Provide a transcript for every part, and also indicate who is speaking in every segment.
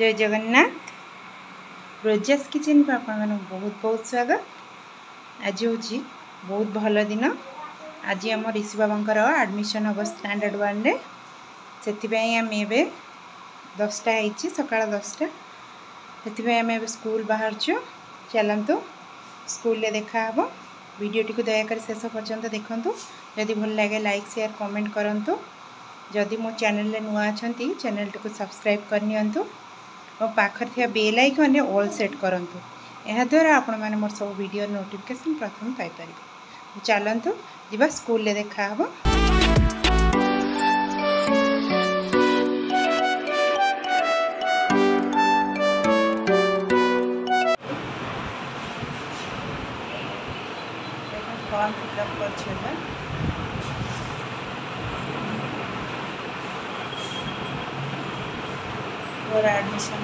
Speaker 1: जय Jagannath. Rojas kitchen को आपण बहुत बहुत स्वागत। आज हूँ बहुत भल दिन। आज आम ऋषि बाबा एडमिशन हम स्टैंडर्ड 1 रे से आम ए 10टा है सका 10टा से आम ए स्कूल बाहर चलतु स्कूल रे देखा वीडियो टी दयाक शेष पर्यंत देखु। जदि भल लगे लाइक शेयर कमेंट करूँ। जदि मो चैनल रे नुआ अच्छा चैनल टी सब्सक्राइब करनी और पाखर थी बेल आइकन ऑल सेट करंतु। यह द्वारा आपण मैंने मोर सब वीडियो नोटिफिकेशन प्रथम पाई परिबे। चलंतु जिबा स्कूल ले देखा हबो। फॉर्म फिलअप कर और एडमिशन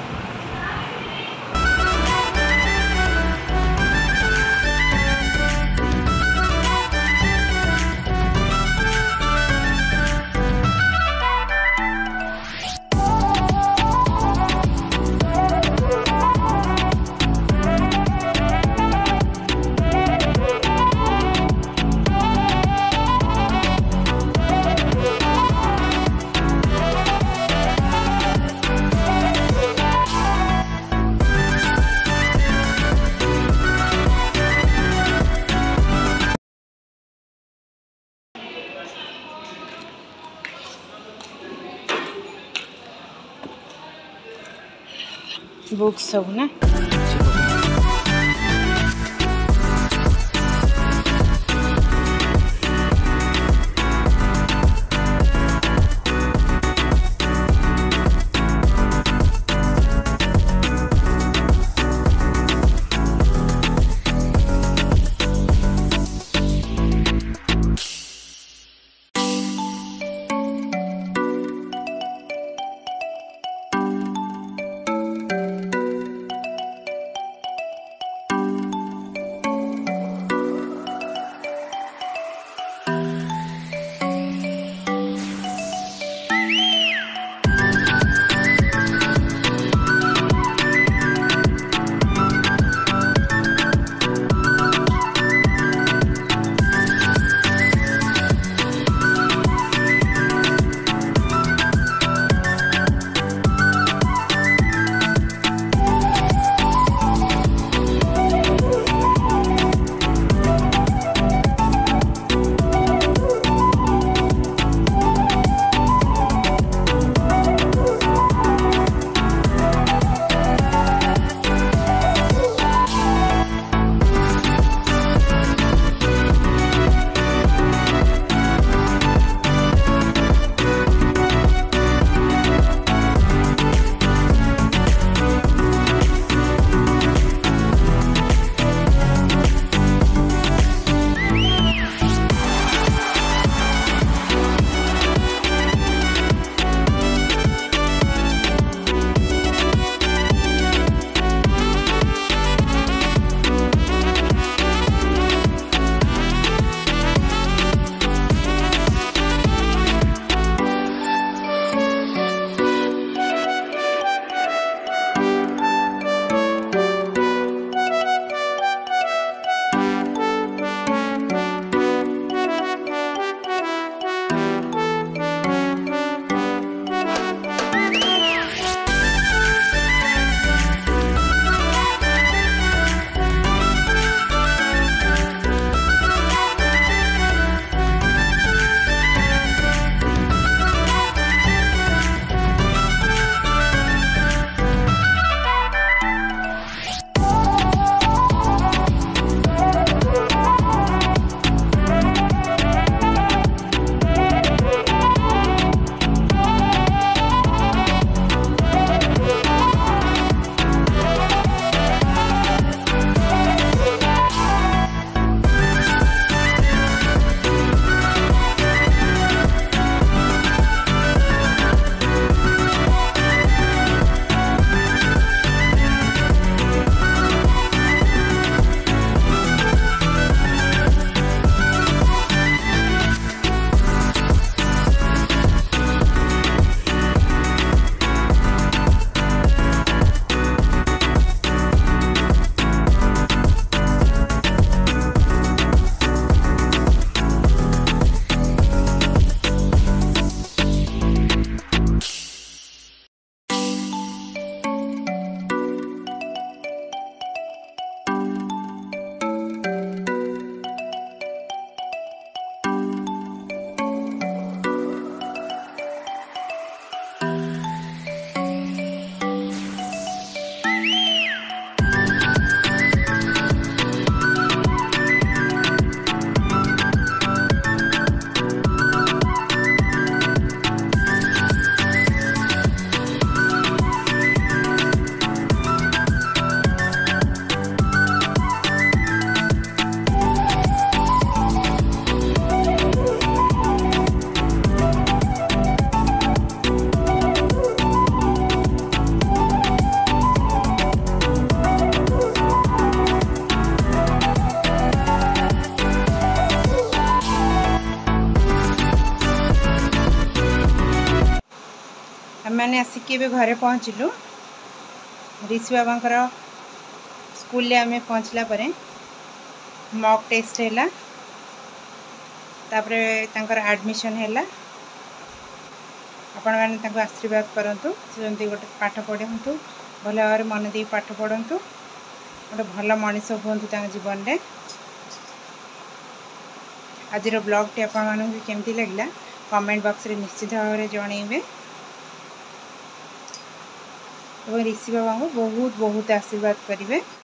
Speaker 1: बुक सब ना आमे आसिक घरे पहुँचलु ऋषि बाबांकर स्कूल आमे पहुँचला परे मॉक टेस्ट हैला तापरे तांकर एडमिशन हैला। आपण माने तांको आशीर्वाद करंतु जंती गोटे पाठ पढ़ंतु भल भाव मन दे पाठ पढ़ंतु गोटे भल मनीष हुंतु तांक जीवन रे। आज ब्लॉग टी आपण मानू केमती लगला कमेंट बॉक्स रे निश्चित भाव में जनइबे और ऋषि बाबा को बहुत बहुत आशीर्वाद करेंगे।